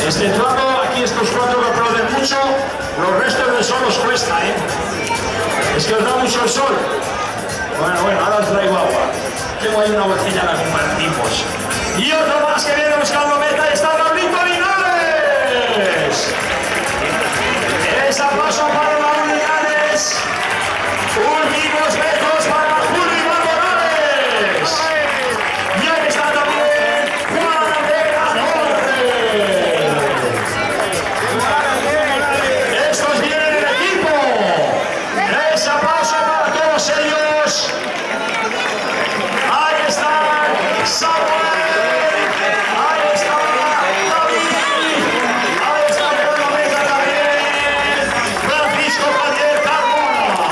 Exceptuando aquí estos cuatro que aplauden mucho, los restos del sol os cuesta, ¿eh? Es que os da mucho el sol. Bueno, ahora os traigo agua. Tengo ahí una botella, la compartimos. Y otro más que viene buscando meta, está Raulito Linares. Es aplauso para Raúl Linares. Últimos metros para Julio Iván Morales. Y ahí está también Juan Vega Torres. Estos vienen en equipo. Ese aplauso para todos ellos. Ahí están Samuel. Ahí está David. Ahí está Pedro Meta también. Francisco Javier Carmona.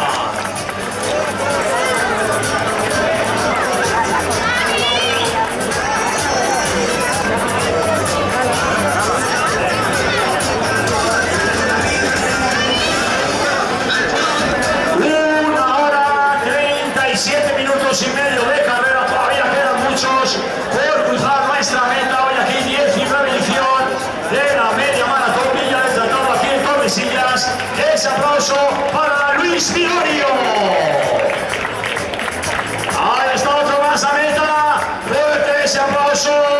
Una hora 37 minutos y medio de carrera, todavía quedan muchos por cruzar nuestra meta. Hoy aquí 19 edición de la media maratón Villa del Tratado aquí en Tordesillas. Ese aplauso para Luis Vilorio. Ahí está otro más a meta. Fuerte ese aplauso.